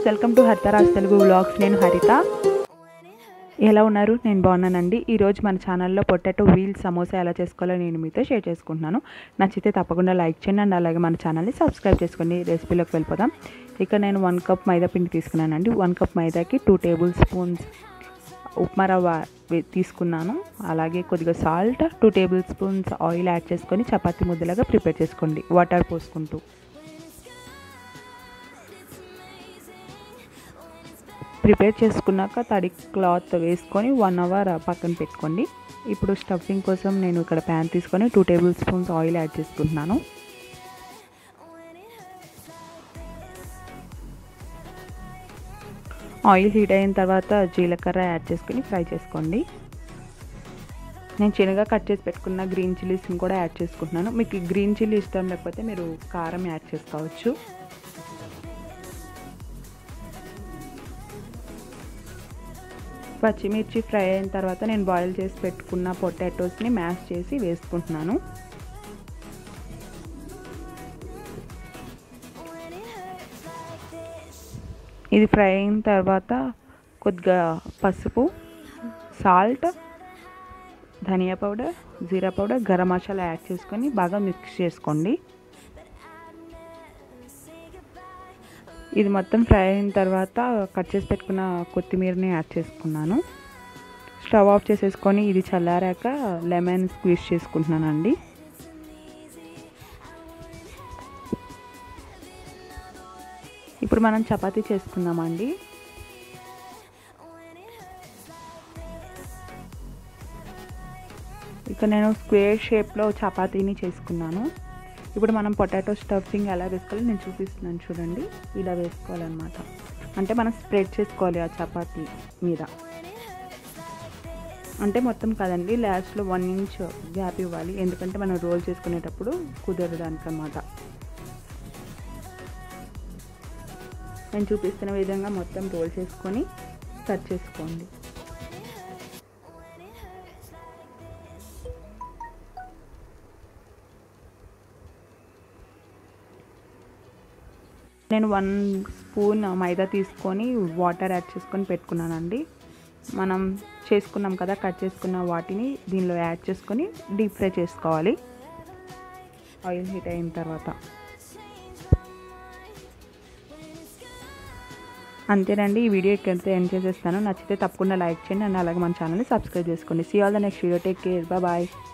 Friends, welcome to Haritharaj Telugu vlogs. నేను హరిత. ఎలా ఉన్నారు? నేను బాగున్నానండి. ఈరోజు మన ఛానల్లో పొటాటో వీల్ సమోసా ఎలా చేసుకోవాలో నేను మీతో షేర్ చేసుకుంటున్నాను. నచ్చితే తప్పకుండా లైక్ చేయండి అండ్ అలాగే మన ఛానల్ని సబ్స్క్రైబ్ చేసుకోండి. రెసిపీలోకి వెళ్ళిపోదాం. ఇక నేను 1 కప్ మైదా పిండి తీసుకున్నానండి. 1 కప్ మైదాకి 2 టేబుల్ స్పూన్స్ ఉప్మా రవ్వ తీసుకున్నాను. అలాగే కొద్దిగా salt, 2 tablespoons oil add చేసుకొని చపాతీ ముద్దలాగా ప్రిపేర్ చేసుకోండి వాటర్ పోసుకుంటూ. ప్రిపేర్ చేసుకున్నాక తడి క్లాత్ వేసుకొని 1 అవర్ పక్కన పెట్టుకోండి. ఇప్పుడు స్టఫింగ్ కోసం నేను ఇక్కడ ప్యాన్ తీసుకొని 2 టేబుల్ స్పూన్స్ ఆయిల్ యాడ్ చేసుకుంటున్నాను. ఆయిల్ హీట్ అయిన తర్వాత జీలకర్ర యాడ్ చేసుకొని ఫ్రై చేసుకోండి. నేను చిన్నగా కట్ చేసి పెట్టుకున్న గ్రీన్ చిల్లీస్ని కూడా యాడ్ చేసుకుంటున్నాను. మీకు గ్రీన్ చిల్లీ ఇష్టం లేకపోతే మీరు కారం యాడ్ చేసుకోవచ్చు. పచ్చిమిర్చి ఫ్రై అయిన తర్వాత నేను బాయిల్ చేసి పెట్టుకున్న పొటాటోస్ని మ్యాష్ చేసి వేసుకుంటున్నాను. ఇది ఫ్రై అయిన తర్వాత కొద్దిగా పసుపు, సాల్ట్, ధనియా పౌడర్, జీరా పౌడర్, గరం మసాలా యాడ్ చేసుకొని బాగా మిక్స్ చేసుకోండి. ఇది మొత్తం ఫ్రై అయిన తర్వాత కట్ చేసి పెట్టుకున్న కొత్తిమీరని యాడ్ చేసుకున్నాను. స్టవ్ ఆఫ్ చేసేసుకొని ఇది చల్లారాక లెమన్ స్క్వీజ్ చేసుకుంటున్నానండి. ఇప్పుడు మనం చపాతీ చేసుకుందామండి. ఇక నేను స్క్వేర్ షేప్లో చపాతీని చేసుకున్నాను. ఇప్పుడు మనం పొటాటో స్టఫింగ్ ఎలా వేసుకోవాలో నేను చూపిస్తున్నాను చూడండి. ఇలా వేసుకోవాలన్నమాట. అంటే మనం స్ప్రెడ్ చేసుకోవాలి ఆ చపాతీ మీద. అంటే మొత్తం కాదండి, లాస్ట్లో 1 ఇంచ్ గ్యాప్ ఇవ్వాలి. ఎందుకంటే మనం రోల్ చేసుకునేటప్పుడు కుదరడానికి అన్నమాట. నేను చూపిస్తున్న విధంగా మొత్తం రోల్ చేసుకొని కట్ చేసుకోండి. నేను 1 స్పూన్ మైదా తీసుకొని వాటర్ యాడ్ చేసుకొని పెట్టుకున్నానండి. మనం చేసుకున్నాం కదా, కట్ చేసుకున్న వాటిని దీనిలో యాడ్ చేసుకొని డీప్ ఫ్రై చేసుకోవాలి ఆయిల్ హీట్ అయిన తర్వాత. అంతేనండి, ఈ వీడియో ఇక్కడితో ఎండ్ చేసేస్తాను. నచ్చితే తప్పకుండా లైక్ చేయండి అండ్ అలాగే మన ఛానల్ని సబ్స్క్రైబ్ చేసుకోండి. See all the next video. Take care. Bye.